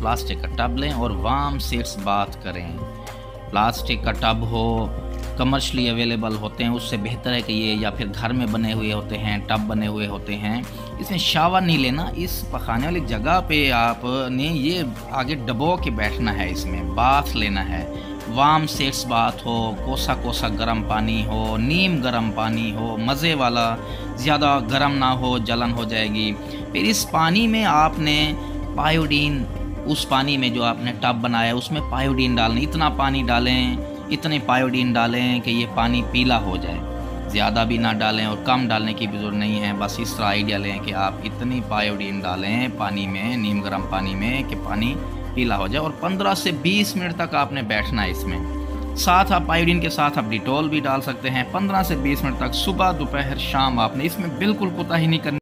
Plastic का tub लें और वार्म सीट्स बाथ करें। प्लास्टिक का टब हो, कमर्शियली अवेलेबल होते हैं, उससे बेहतर है कि ये या फिर घर में बने हुए होते हैं, टब बने हुए होते हैं। इसमें शावर नहीं लेना, इस पखाने वाली जगह पे आपने ये आगे डबो के बैठना है, इसमें बाथ लेना है। वार्म सीट्स बाथ हो, कोसा कोसा गर्म पानी हो, नीम गर्म पानी हो, मज़े वाला, ज़्यादा गर्म ना हो, जलन हो जाएगी। फिर इस पानी में आपने पायोडीन, उस पानी में जो आपने टब बनाया उसमें पायोडीन डालनी, इतना पानी डालें, इतने पायोडीन डालें कि ये पानी पीला हो जाए। ज़्यादा भी ना डालें और कम डालने की भी ज़रूरत नहीं है। बस इस तरह आइडिया लें कि आप इतनी पायोडीन डालें पानी में, नीम गर्म पानी में, कि पानी पीला हो जाए। और 15 से 20 मिनट तक आपने बैठना है इसमें। साथ आप पायोडीन के साथ आप डिटॉल भी डाल सकते हैं। 15 से 20 मिनट तक, सुबह दोपहर शाम, आपने इसमें बिल्कुल कोताही नहीं करनी।